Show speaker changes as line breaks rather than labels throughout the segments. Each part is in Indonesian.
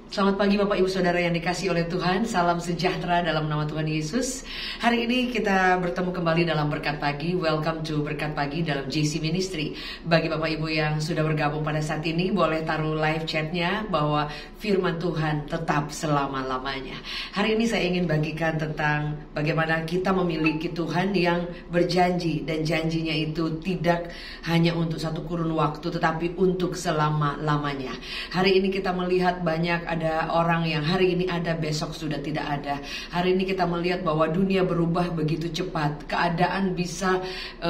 Selamat pagi Bapak Ibu Saudara yang dikasihi oleh Tuhan. Salam sejahtera dalam nama Tuhan Yesus. Hari ini kita bertemu kembali dalam Berkat Pagi. Welcome to Berkat Pagi dalam JC Ministry. Bagi Bapak Ibu yang sudah bergabung pada saat ini, boleh taruh live chatnya bahwa firman Tuhan tetap selama-lamanya. Hari ini saya ingin bagikan tentang bagaimana kita memiliki Tuhan yang berjanji, dan janjinya itu tidak hanya untuk satu kurun waktu tetapi untuk selama-lamanya. Hari ini kita melihat banyak ada orang yang hari ini ada, besok sudah tidak ada. Hari ini kita melihat bahwa dunia berubah begitu cepat. Keadaan bisa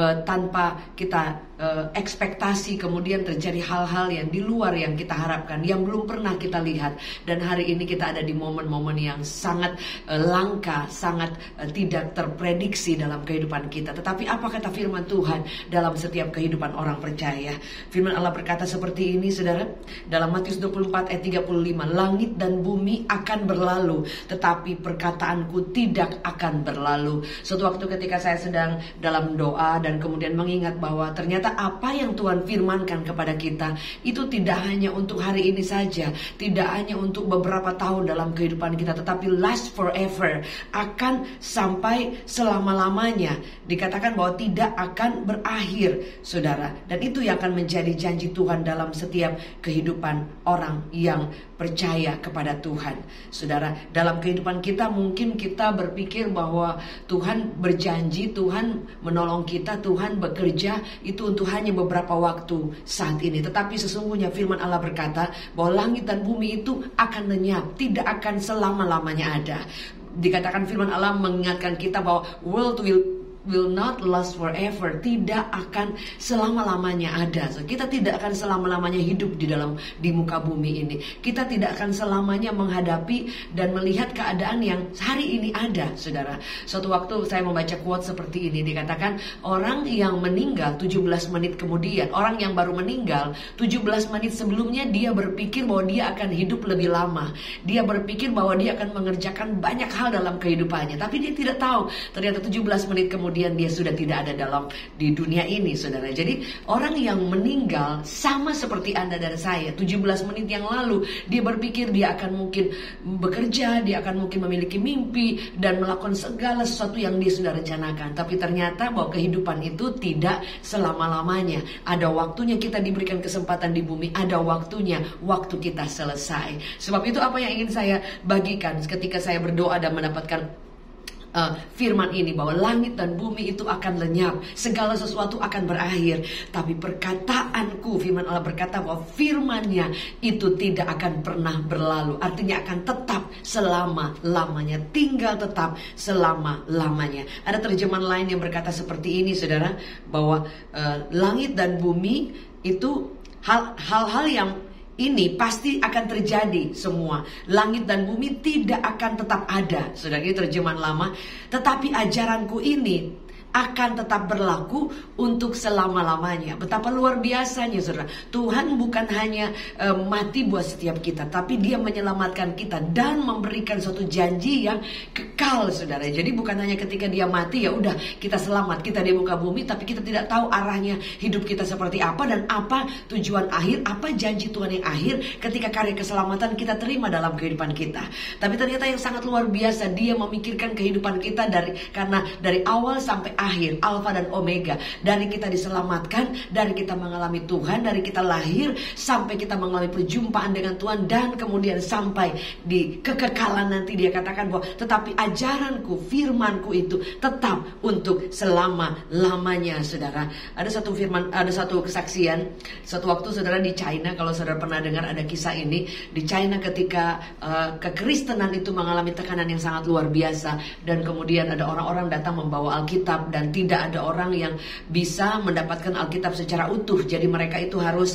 tanpa kita ekspektasi, kemudian terjadi hal-hal yang di luar yang kita harapkan, yang belum pernah kita lihat. Dan hari ini kita ada di momen-momen yang sangat langka, sangat tidak terprediksi dalam kehidupan kita. Tetapi apa kata firman Tuhan dalam setiap kehidupan orang percaya? Firman Allah berkata seperti ini, saudara, dalam Matius 24 ayat 35, langit dan bumi akan berlalu, tetapi perkataanku tidak akan berlalu. Suatu waktu ketika saya sedang dalam doa dan kemudian mengingat bahwa ternyata apa yang Tuhan firmankan kepada kita itu tidak hanya untuk hari ini saja, tidak hanya untuk beberapa tahun dalam kehidupan kita, tetapi last forever, akan sampai selama-lamanya. Dikatakan bahwa tidak akan berakhir, saudara. Dan itu yang akan menjadi janji Tuhan dalam setiap kehidupan orang yang percaya kepada Tuhan. Saudara, dalam kehidupan kita mungkin kita berpikir bahwa Tuhan berjanji, Tuhan menolong kita, Tuhan bekerja itu untuk hanya beberapa waktu saat ini. Tetapi sesungguhnya firman Allah berkata bahwa langit dan bumi itu akan lenyap, tidak akan selama-lamanya ada. Dikatakan firman Allah mengingatkan kita bahwa world will not last forever, tidak akan selama-lamanya ada. So, kita tidak akan selama-lamanya hidup di muka bumi ini. Kita tidak akan selamanya menghadapi dan melihat keadaan yang hari ini ada, saudara. Suatu waktu saya membaca quote seperti ini, dikatakan orang yang meninggal 17 menit kemudian, orang yang baru meninggal 17 menit sebelumnya, dia berpikir bahwa dia akan hidup lebih lama. Dia berpikir bahwa dia akan mengerjakan banyak hal dalam kehidupannya, tapi dia tidak tahu ternyata 17 menit kemudian dia sudah tidak ada di dunia ini, saudara. Jadi orang yang meninggal sama seperti Anda dan saya. 17 menit yang lalu dia berpikir dia akan mungkin bekerja, dia akan mungkin memiliki mimpi dan melakukan segala sesuatu yang dia sudah rencanakan. Tapi ternyata bahwa kehidupan itu tidak selama-lamanya. Ada waktunya kita diberikan kesempatan di bumi, ada waktunya waktu kita selesai. Sebab itu apa yang ingin saya bagikan ketika saya berdoa dan mendapatkan firman ini, bahwa langit dan bumi itu akan lenyap, segala sesuatu akan berakhir, tapi perkataanku, firman Allah berkata bahwa firmannya itu tidak akan pernah berlalu. Artinya akan tetap selama-lamanya, tinggal tetap selama-lamanya. Ada terjemahan lain yang berkata seperti ini, saudara, bahwa langit dan bumi itu hal-hal yang ini pasti akan terjadi semua. Langit dan bumi tidak akan tetap ada. Saudara, ini terjemahan lama. Tetapi ajaranku ini akan tetap berlaku untuk selama-lamanya. Betapa luar biasanya, saudara. Tuhan bukan hanya mati buat setiap kita, tapi dia menyelamatkan kita dan memberikan suatu janji yang kekal, saudara. Jadi bukan hanya ketika dia mati ya udah kita selamat, kita di muka bumi, tapi kita tidak tahu arahnya hidup kita seperti apa dan apa tujuan akhir, apa janji Tuhan yang akhir ketika karya keselamatan kita terima dalam kehidupan kita. Tapi ternyata yang sangat luar biasa, dia memikirkan kehidupan kita karena dari awal sampai akhir, Alfa dan Omega. Dari kita diselamatkan, dari kita mengalami Tuhan, dari kita lahir sampai kita mengalami perjumpaan dengan Tuhan, dan kemudian sampai di kekekalan nanti. Dia katakan bahwa tetapi ajaranku, firmanku itu tetap untuk selama-lamanya, saudara. Ada satu kesaksian. Suatu waktu, saudara, di China, kalau saudara pernah dengar ada kisah ini, di China ketika kekristenan itu mengalami tekanan yang sangat luar biasa, dan kemudian ada orang-orang datang membawa Alkitab, dan tidak ada orang yang bisa mendapatkan Alkitab secara utuh. Jadi mereka itu harus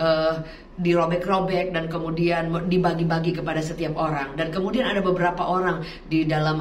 dirobek-robek dan kemudian dibagi-bagi kepada setiap orang. Dan kemudian ada beberapa orang di dalam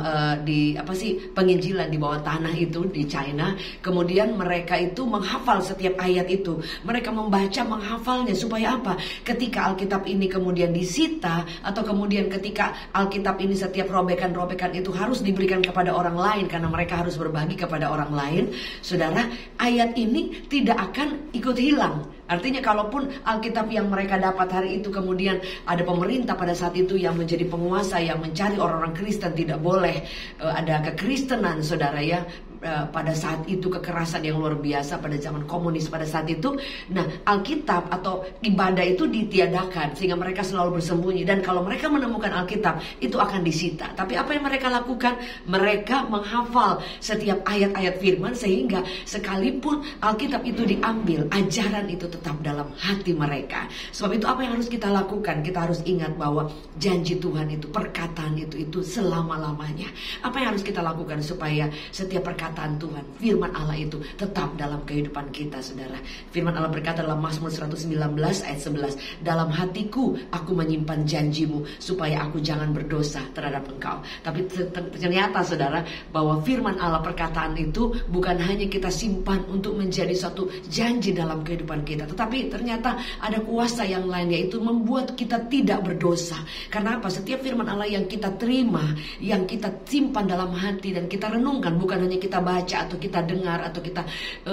penginjilan di bawah tanah itu di China. Kemudian mereka itu menghafal setiap ayat itu. Mereka membaca, menghafalnya supaya apa? Ketika Alkitab ini kemudian disita, atau kemudian ketika Alkitab ini setiap robekan-robekan itu harus diberikan kepada orang lain karena mereka harus berbagi kepada orang lain, saudara, ayat ini tidak akan ikut hilang. Artinya kalaupun Alkitab yang mereka dapat hari itu kemudian ada pemerintah pada saat itu yang menjadi penguasa, yang mencari orang-orang Kristen, tidak boleh ada kekristenan, saudara ya. Pada saat itu kekerasan yang luar biasa pada zaman komunis pada saat itu. Nah, Alkitab atau ibadah itu ditiadakan sehingga mereka selalu bersembunyi, dan kalau mereka menemukan Alkitab itu akan disita. Tapi apa yang mereka lakukan? Mereka menghafal setiap ayat-ayat firman sehingga sekalipun Alkitab itu diambil, ajaran itu tetap dalam hati mereka. Sebab itu apa yang harus kita lakukan? Kita harus ingat bahwa janji Tuhan itu, perkataan itu selama-lamanya. Apa yang harus kita lakukan supaya setiap perkataan Tuhan, firman Allah itu tetap dalam kehidupan kita, saudara? Firman Allah berkata dalam Mazmur 119 ayat 11, dalam hatiku aku menyimpan janjimu supaya aku jangan berdosa terhadap engkau. Tapi ternyata, saudara, bahwa firman Allah, perkataan itu bukan hanya kita simpan untuk menjadi suatu janji dalam kehidupan kita, tetapi ternyata ada kuasa yang lain, yaitu membuat kita tidak berdosa. Karena apa? Setiap firman Allah yang kita terima, yang kita simpan dalam hati dan kita renungkan, bukan hanya kita baca atau kita dengar atau kita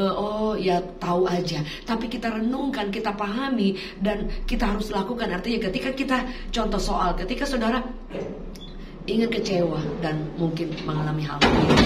tahu aja, tapi kita renungkan, kita pahami, dan kita harus lakukan. Artinya ketika kita, contoh soal, ketika saudara ingin kecewa dan mungkin mengalami hal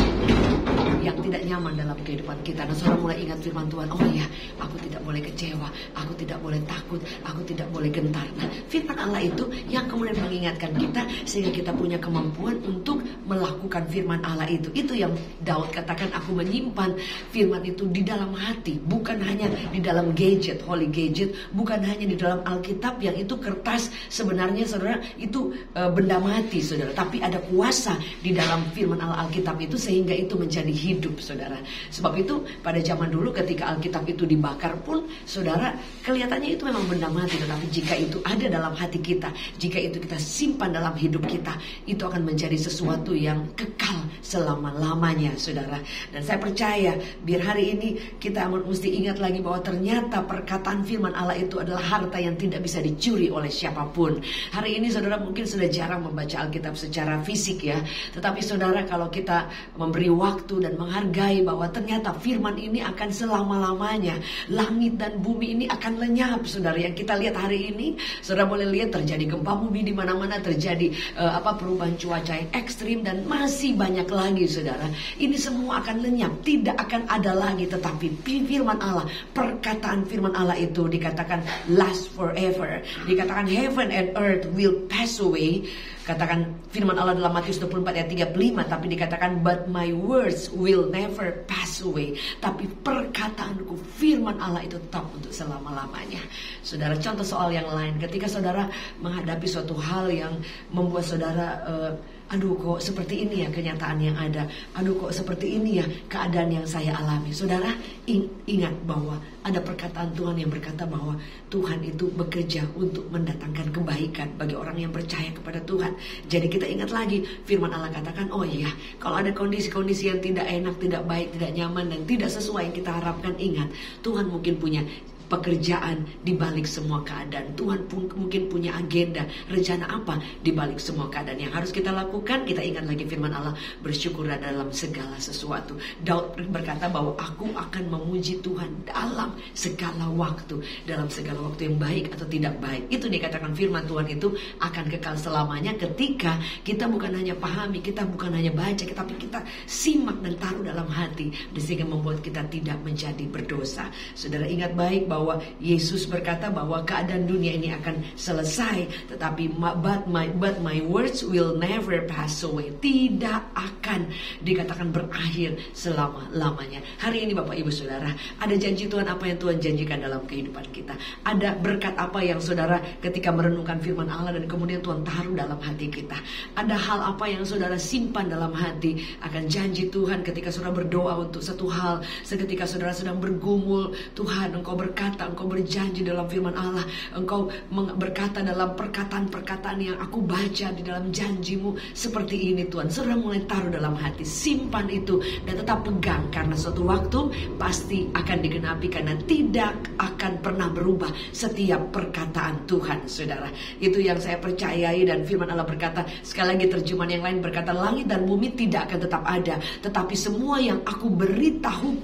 yang tidak nyaman dalam kehidupan kita, dan saudara mulai ingat firman Tuhan, oh ya, aku tidak boleh kecewa, aku tidak boleh takut, aku tidak boleh gentar. Nah, firman Allah itu yang kemudian mengingatkan kita sehingga kita punya kemampuan untuk melakukan firman Allah itu. Itu yang Daud katakan, aku menyimpan firman itu di dalam hati, bukan hanya di dalam gadget, holy gadget, bukan hanya di dalam Alkitab yang itu kertas. Sebenarnya saudara itu benda mati, saudara, tapi ada kuasa di dalam firman Allah, Alkitab itu, sehingga itu menjadi hidup, saudara. Sebab itu pada zaman dulu ketika Alkitab itu dibakar pun, saudara, kelihatannya itu memang benda mati, tetapi jika itu ada dalam hati kita, jika itu kita simpan dalam hidup kita, itu akan menjadi sesuatu yang kekal selama-lamanya, saudara. Dan saya percaya biar hari ini kita mesti ingat lagi bahwa ternyata perkataan firman Allah itu adalah harta yang tidak bisa dicuri oleh siapapun. Hari ini saudara mungkin sudah jarang membaca Alkitab secara fisik ya, tetapi saudara, kalau kita memberi waktu dan menghargai bahwa ternyata firman ini akan selama-lamanya, langit dan bumi ini akan lenyap, saudara. Yang kita lihat hari ini, saudara boleh lihat terjadi gempa bumi di mana-mana, terjadi perubahan cuaca yang ekstrim, dan masih banyak lagi, saudara. Ini semua akan lenyap, tidak akan ada lagi. Tetapi firman Allah, perkataan firman Allah itu dikatakan last forever, dikatakan heaven and earth will pass away. Katakan firman Allah dalam Matius 24 ayat 35, tapi dikatakan but my words will never pass away. Tapi perkataanku, firman Allah itu tetap untuk selama-lamanya. Saudara, contoh soal yang lain, ketika saudara menghadapi suatu hal yang membuat saudara aduh kok seperti ini ya kenyataan yang ada, aduh kok seperti ini ya keadaan yang saya alami. Saudara, ingat bahwa ada perkataan Tuhan yang berkata bahwa Tuhan itu bekerja untuk mendatangkan kebaikan bagi orang yang percaya kepada Tuhan. Jadi kita ingat lagi, firman Allah katakan, oh iya, kalau ada kondisi-kondisi yang tidak enak, tidak baik, tidak nyaman, dan tidak sesuai yang kita harapkan, ingat, Tuhan mungkin punya pekerjaan di balik semua keadaan. Tuhan pun mungkin punya agenda, rencana apa di balik semua keadaan. Yang harus kita lakukan, kita ingat lagi firman Allah, bersyukurlah dalam segala sesuatu. Daud berkata bahwa aku akan memuji Tuhan dalam segala waktu, dalam segala waktu yang baik atau tidak baik. Itu dikatakan firman Tuhan itu akan kekal selamanya ketika kita bukan hanya pahami, kita bukan hanya baca, tapi kita simak dan taruh dalam hati, sehingga membuat kita tidak menjadi berdosa. Saudara ingat baik bahwa Yesus berkata bahwa keadaan dunia ini akan selesai, tetapi but my words will never pass away. Tidak akan dikatakan berakhir selama-lamanya. Hari ini Bapak Ibu Saudara, ada janji Tuhan apa yang Tuhan janjikan dalam kehidupan kita. Ada berkat apa yang saudara ketika merenungkan firman Allah dan kemudian Tuhan taruh dalam hati kita. Ada hal apa yang saudara simpan dalam hati akan janji Tuhan ketika saudara berdoa untuk satu hal, seketika saudara sedang bergumul, Tuhan Engkau berkata, Engkau berjanji dalam firman Allah, Engkau berkata dalam perkataan-perkataan yang aku baca di dalam janjimu seperti ini Tuhan. Saudara mulai taruh dalam hati, simpan itu dan tetap pegang, karena suatu waktu pasti akan digenapi, karena tidak akan pernah berubah setiap perkataan Tuhan, saudara. Itu yang saya percayai. Dan firman Allah berkata, sekali lagi terjemahan yang lain berkata, langit dan bumi tidak akan tetap ada, tetapi semua yang aku beritahukan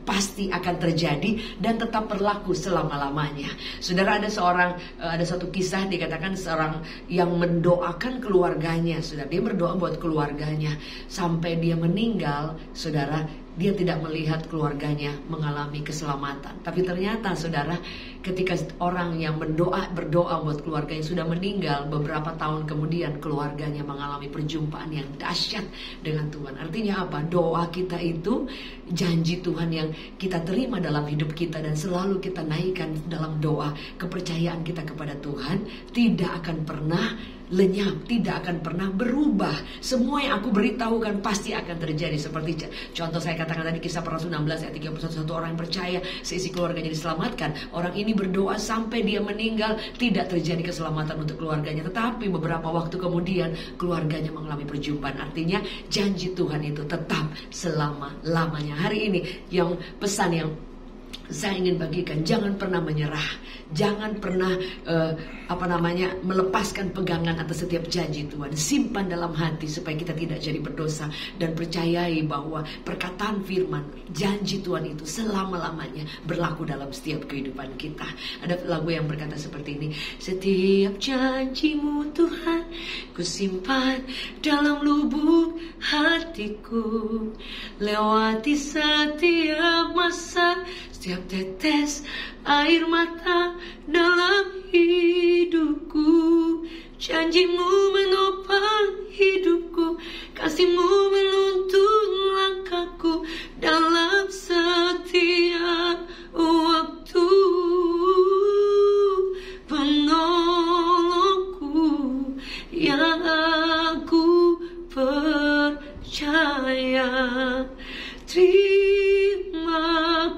pasti akan terjadi dan tetap berlaku selama-lamanya. Saudara, ada satu kisah dikatakan seorang yang mendoakan keluarganya. Saudara, dia berdoa buat keluarganya sampai dia meninggal. Saudara, dia tidak melihat keluarganya mengalami keselamatan. Tapi ternyata saudara, ketika orang yang berdoa buat keluarganya sudah meninggal, beberapa tahun kemudian keluarganya mengalami perjumpaan yang dahsyat dengan Tuhan. Artinya apa? Doa kita itu janji Tuhan yang kita terima dalam hidup kita dan selalu kita naikkan dalam doa. Kepercayaan kita kepada Tuhan tidak akan pernah lenyap, tidak akan pernah berubah. Semua yang aku beritahukan pasti akan terjadi. Seperti contoh saya katakan tadi, kisah para Rasul 16 ayat 31, satu orang yang percaya seisi keluarganya diselamatkan. Orang ini berdoa sampai dia meninggal, tidak terjadi keselamatan untuk keluarganya. Tetapi beberapa waktu kemudian keluarganya mengalami perjumpaan. Artinya janji Tuhan itu tetap selama-lamanya. Hari ini yang pesan yang saya ingin bagikan, jangan pernah menyerah, jangan pernah melepaskan pegangan atas setiap janji Tuhan. Simpan dalam hati supaya kita tidak jadi berdosa, dan percayai bahwa perkataan firman, janji Tuhan itu selama-lamanya berlaku dalam setiap kehidupan kita. Ada lagu yang berkata seperti ini: setiap janjimu Tuhan ku simpan dalam lubuk hatiku, lewati setiap masa, setiap tetes air mata dalam hidupku. Janjimu menopang hidupku, kasihmu menuntun langkahku dalam setiap waktu. Penolongku yang aku percaya. Terima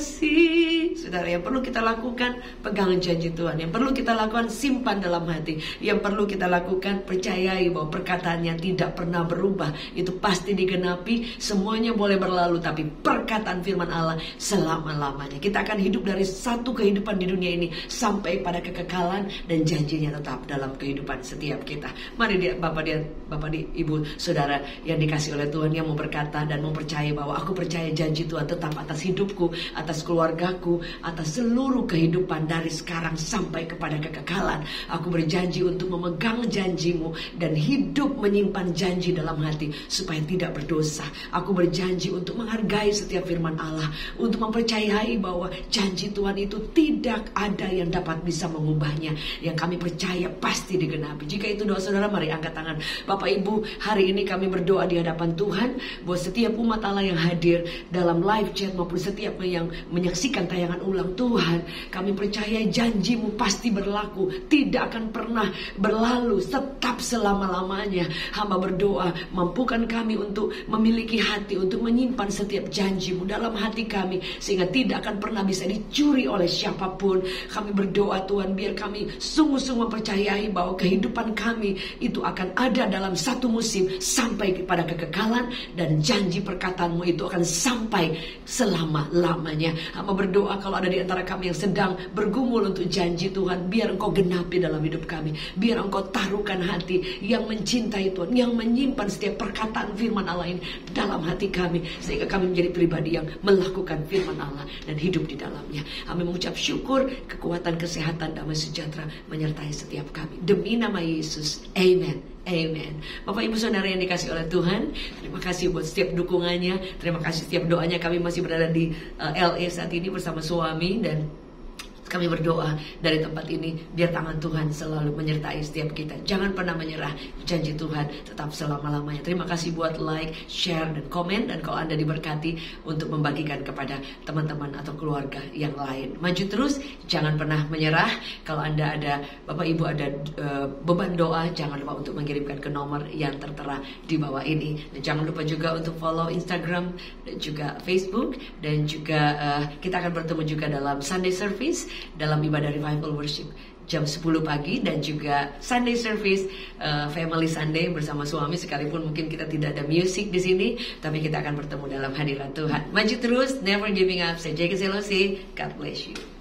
kasih. Saudara, yang perlu kita lakukan, pegangan janji Tuhan. Yang perlu kita lakukan, simpan dalam hati. Yang perlu kita lakukan, percayai bahwa perkataannya tidak pernah berubah. Itu pasti digenapi. Semuanya boleh berlalu, tapi perkataan firman Allah selama-lamanya. Kita akan hidup dari satu kehidupan di dunia ini sampai pada kekekalan, dan janjinya tetap dalam kehidupan setiap kita. Mari Bapak, Ibu, Saudara yang dikasih oleh Tuhan, yang mau berkata dan mempercayai bahwa aku percaya janji Tuhan tetap atas hidupku, atas keluargaku, atas seluruh kehidupan dari sekarang sampai kepada kekekalan. Aku berjanji untuk memegang janjimu dan hidup menyimpan janji dalam hati supaya tidak berdosa. Aku berjanji untuk menghargai setiap firman Allah, untuk mempercayai bahwa janji Tuhan itu tidak ada yang dapat bisa mengubahnya. Yang kami percaya pasti digenapi. Jika itu doa saudara, mari angkat tangan. Bapak Ibu, hari ini kami berdoa di hadapan Tuhan buat setiap umat Allah yang hadir dalam live chat maupun setiap yang menyaksikan tayangan ulang. Tuhan, kami percaya janjimu pasti berlaku, tidak akan pernah berlalu, tetap selama-lamanya. Hamba berdoa, mampukan kami untuk memiliki hati, untuk menyimpan setiap janjimu dalam hati kami, sehingga tidak akan pernah bisa dicuri oleh siapapun. Kami berdoa Tuhan, biar kami sungguh-sungguh mempercayai bahwa kehidupan kami itu akan ada dalam satu musim sampai kepada kekekalan, dan janji perkataanmu itu akan sampai selama-lamanya. Hamba berdoa kalau ada di antara kami yang sedang bergumul untuk janji Tuhan, biar Engkau genapi dalam hidup kami. Biar Engkau taruhkan hati yang mencintai Tuhan, yang menyimpan setiap perkataan firman Allah ini dalam hati kami, sehingga kami menjadi pribadi yang melakukan firman Allah dan hidup di dalamnya. Kami mengucap syukur, kekuatan, kesehatan, damai sejahtera menyertai setiap kami. Demi nama Yesus, amen. Amen. Bapak Ibu Saudara yang dikasih oleh Tuhan, terima kasih buat setiap dukungannya, terima kasih setiap doanya. Kami masih berada di LA saat ini bersama suami, dan kami berdoa dari tempat ini biar tangan Tuhan selalu menyertai setiap kita. Jangan pernah menyerah, janji Tuhan tetap selama-lamanya. Terima kasih buat like, share, dan komen. Dan kalau Anda diberkati untuk membagikan kepada teman-teman atau keluarga yang lain. Maju terus, jangan pernah menyerah. Kalau Anda ada, Bapak Ibu ada beban doa, jangan lupa untuk mengirimkan ke nomor yang tertera di bawah ini. Dan jangan lupa juga untuk follow Instagram dan juga Facebook. Dan juga kita akan bertemu juga dalam Sunday Service, dalam ibadah Revival Worship jam 10 pagi, dan juga Sunday Service Family Sunday bersama suami. Sekalipun mungkin kita tidak ada music di sini, tapi kita akan bertemu dalam hadirat Tuhan. Maju terus, never giving up. Saya Jackie Selosi, God bless you.